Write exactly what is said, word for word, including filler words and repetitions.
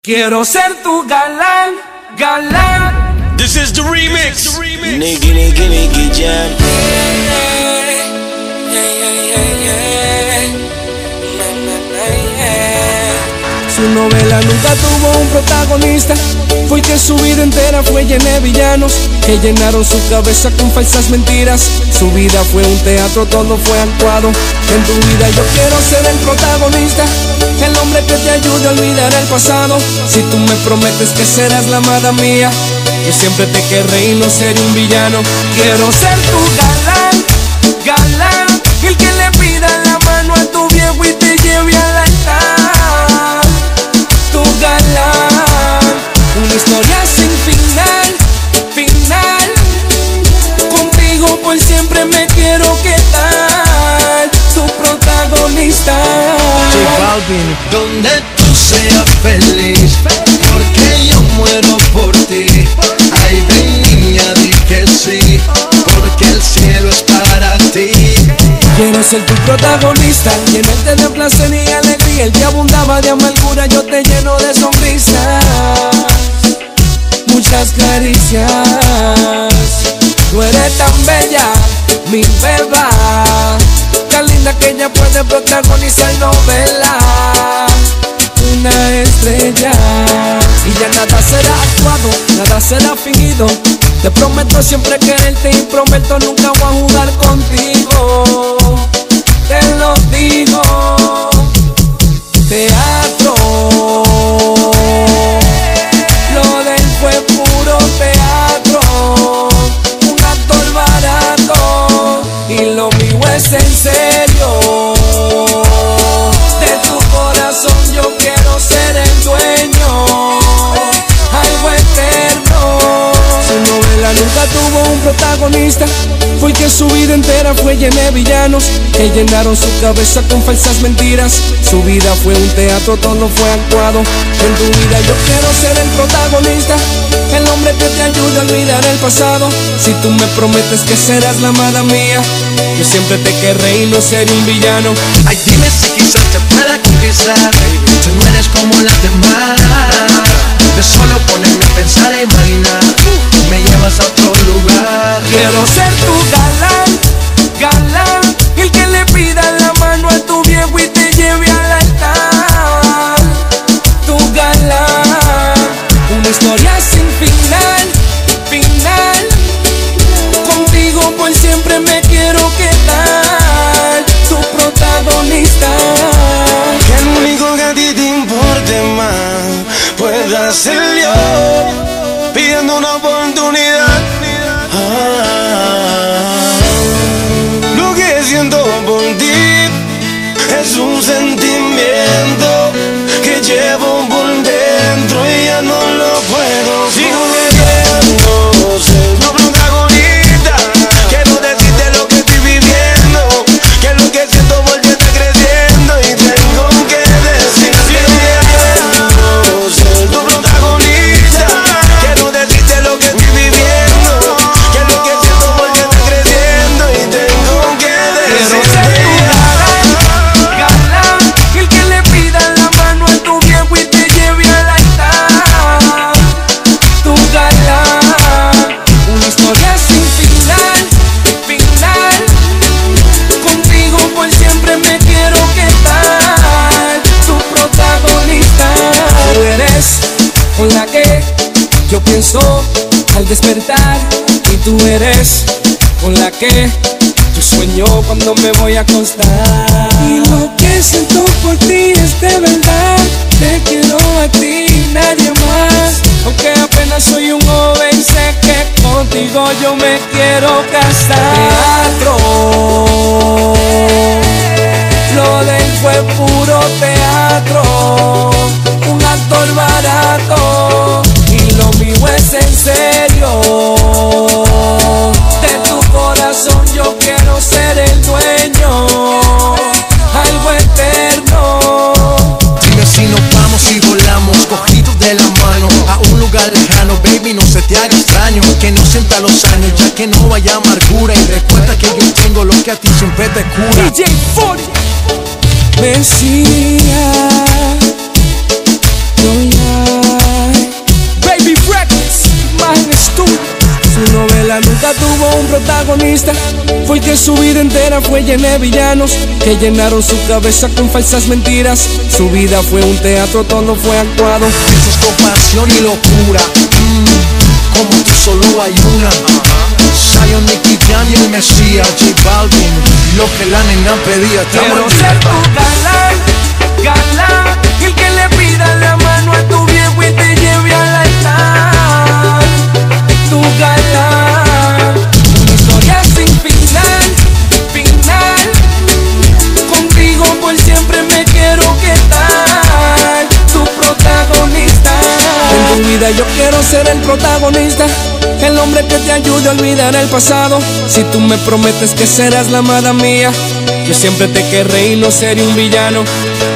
Quiero ser tu galán, galán. This is the remix. Nicky, Nicky, Nicky Jam. Su novela nunca tuvo un protagonista. Fue que su vida entera fue llena de villanos que llenaron su cabeza con falsas mentiras. Su vida fue un teatro, todo fue actuado. En tu vida yo quiero ser el protagonista, el hombre que te ayude a olvidar el pasado. Si tú me prometes que serás la amada mía, yo siempre te querré y no seré un villano. Quiero ser tu galán, galán, el que le pida la mano a tu viejo y te lleve al altar. Tu galán, una historia sin final, final. Contigo por siempre me quiero quedar, tu protagonista. J Balvin. Donde tú seas feliz, porque yo muero por ti. Ay, ven niña, di que sí, porque el cielo es para ti. Quiero ser tu protagonista, llenarte de placer y alegría. El que abundaba de amargura, yo te lleno de sonrisas, muchas caricias. Tú eres tan bella, mi beba, tan linda que ella puede protagonizar novela. Una estrella, y ya nada será actuado, nada será fingido. Te prometo siempre quererte y prometo nunca voy a jugar contigo. Te lo digo, teatro. Lo de él fue puro teatro, un actor barato, y lo mío es en serio. De tu corazón yo quiero ser el dueño, algo eterno. Su novela nunca tuvo un protagonista, fue que su vida entera fue llena de villanos que llenaron su cabeza con falsas mentiras. Su vida fue un teatro, todo fue actuado. En tu vida yo quiero ser el protagonista, el hombre que te ayude a olvidar el pasado. Si tú me prometes que serás la amada mía, yo siempre te querré y no seré un villano. Ay, dime si quizás te pueda conquistar. Tú no eres como las demás. De solo ponerme a pensar e imaginar, me llevas a otro lugar. Quiero ser tu galán, galán, el que le pida la mano a tu viejo y te lleve al altar. Tu galán, una historia sin final, final. Contigo por siempre me quiero quedar, tu protagonista. Que el único que a ti te importe más pueda ser yo, pidiendo una oportunidad. Ah, lo que siento por ti es un sentimiento que llevo por dentro y ya no lo puedo. Sigo queriendo ser tu protagonista. Quiero decirte lo que estoy viviendo, que lo que siento por ti está creciendo y tengo que decirte. Quiero ser tu protagonista. Quiero decirte lo que estoy viviendo, que lo que siento por ti está creciendo y tengo que Quiero ser tu decirte. galán, galán, el que le pida la mano a tu viejo y te lleve al altar. Tu galán, una historia sin final, final. Contigo por siempre me quiero quedar, tu protagonista. Tú eres con la que yo pienso al despertar, y tú eres con la que yo sueño cuando me voy a acostar. Y lo que siento por ti es de verdad, te quiero a ti y nadie más. Aunque apenas soy un joven, sé que contigo yo me quiero casar. Teatro, lo de él fue puro teatro, un actor barato, y lo mío es en serio. De tu corazón yo quiero ser el dueño, algo eterno. Dime si nos vamos y volamos, cogidos de la mano, a un lugar lejano, baby, no se te haga extraño. Que no sienta los años, ya que no haya amargura. Y recuerda que yo tengo lo que a ti siempre te cura. D J cuarenta Mesías, yo ya protagonista fue el que su vida entera fue llena de villanos que llenaron su cabeza con falsas mentiras. Su vida fue un teatro, todo fue actuado. Hechos con pasión y locura, mm, como tú solo hay una. Zion, Nicky Jam y el Mesías, J Balvin, lo que la nena pedía. Quiero ser tu galán, galán, el que le pida la mano a tu viejo y te lleve al altar. Tu galán, una historia sin final, final. Contigo por siempre me quiero quedar, tu protagonista. En tu vida yo quiero ser el protagonista, el hombre que te ayude a olvidar el pasado. Si tú me prometes que serás la amada mía, yo siempre te querré y no seré un villano.